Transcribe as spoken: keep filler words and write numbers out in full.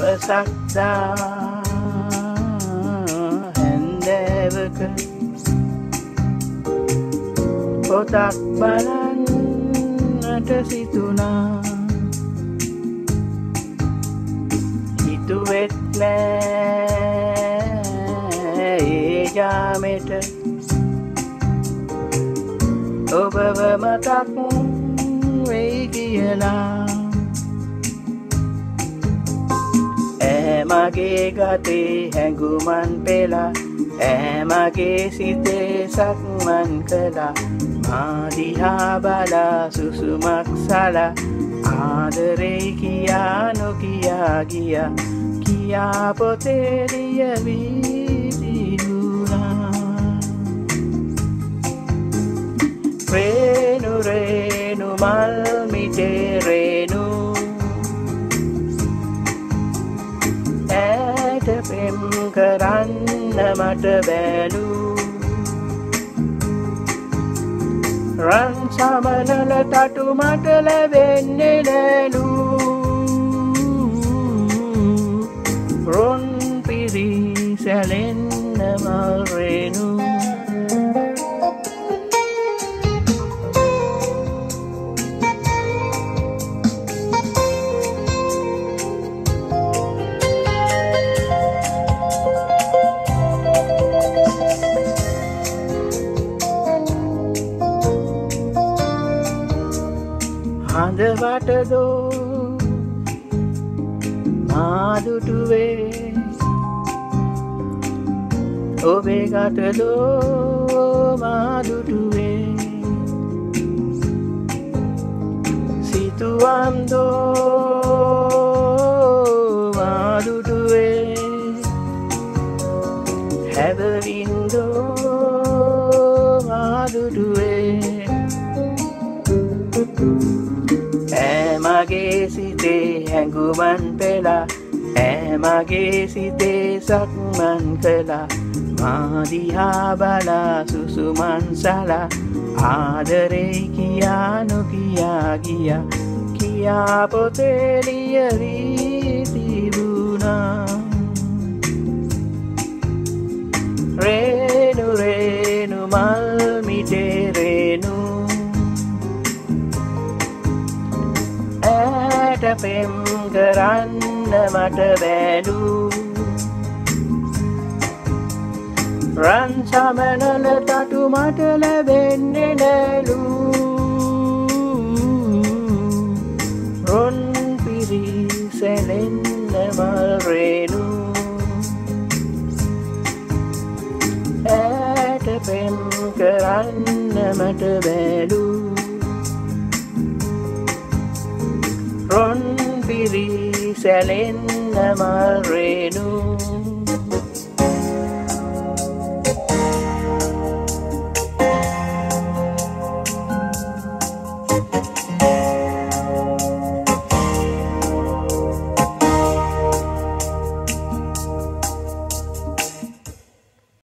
Thawasakda Handseaka Kotak බලන්නට සිතුනා හිතුවෙත් නෑ ඒ ජාමෙට ඔබව මතක් වෙයි කියලා ඈ මගේ ගතේ හැඟුමන් පෙලා ඈ මගේ සිතේ සක්මන් කළා මා දිහා බලා සුසුමක් සලා ආදරේ කියා නොකියා ගියා කියා පොතේ ලියවී තිබුණා රේනු රේනු මල් මිටේ රේනු ඈට පෙම් කරන්න මට බැලූ රන් සමනල තටු මට ලැබෙන්නේ නැලු රොන් පිරි සැලෙන්න මල් රේනු හඳවටදෝ මාදුටුවේ ඔබේ ගතදෝ මාදුටුවේ සිතුවම්දෝ මාදුටුවේ හැබවින්දෝ මාදුටුවේ ඈ මගේ සිතේ හැඟුමන් පෙලා ඈ මගේ සිතේ සක්මන් කළා මා දිහා බලා සුසුමන් සලා ආදරේ කියා නොකියා ගියා කියා පොතේ ලියවී තිබුණා රේනු රේනු මල් මිටේ රේනු ඈට පෙම් කරන්න මට බැලූ රන් සමනල තටු මට ලැබෙන්නේ නැලු රොන් පිරි සැලෙන්න මල් රේනු ඈට පෙම් කරන්න මට බැලූ රොන් පිරි සැලෙන්න මල් රේනු